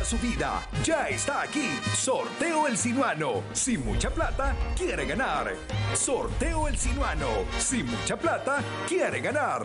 su vida. Ya está aquí. Sorteo El Sinuano. Sin mucha plata, quiere ganar. Sorteo El Sinuano. Sin mucha plata, quiere ganar.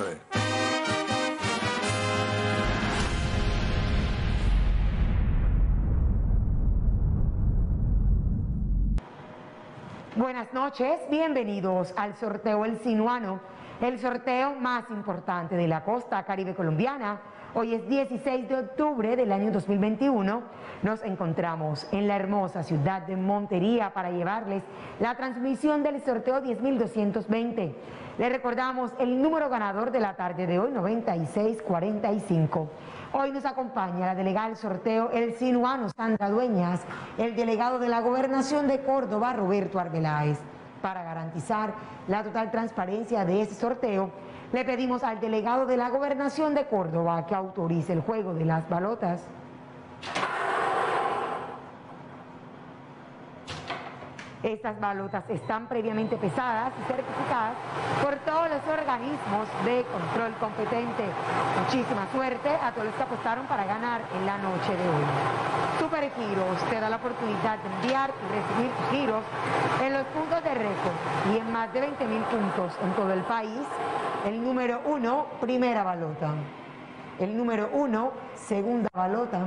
Buenas noches, bienvenidos al sorteo El Sinuano, el sorteo más importante de la costa caribe colombiana. Hoy es 16 de octubre del año 2021. Nos encontramos en la hermosa ciudad de Montería para llevarles la transmisión del sorteo 10.220. Les recordamos el número ganador de la tarde de hoy, 9645. Hoy nos acompaña la delegada del sorteo El Sinuano, Sandra Dueñas, el delegado de la Gobernación de Córdoba, Roberto Arbeláez. Para garantizar la total transparencia de este sorteo, le pedimos al delegado de la Gobernación de Córdoba que autorice el juego de las balotas. Estas balotas están previamente pesadas y certificadas por todos los organismos de control competente. Muchísima suerte a todos los que apostaron para ganar en la noche de hoy. Supergiros te da la oportunidad de enviar y recibir tus giros en los puntos de récord y en más de 20.000 puntos en todo el país. El número 1, primera balota. El número 1, segunda balota.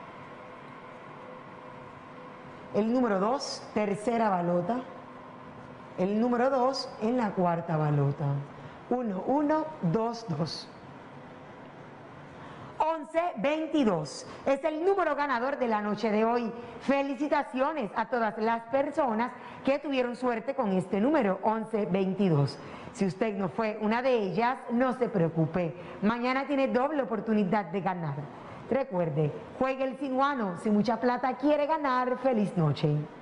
El número 2, tercera balota. El número 2 en la cuarta balota. 1, 1, 2, 2. 1122 es el número ganador de la noche de hoy. Felicitaciones a todas las personas que tuvieron suerte con este número 1122. Si usted no fue una de ellas, no se preocupe. Mañana tiene doble oportunidad de ganar. Recuerde, juegue El Sinuano. Si mucha plata quiere ganar, feliz noche.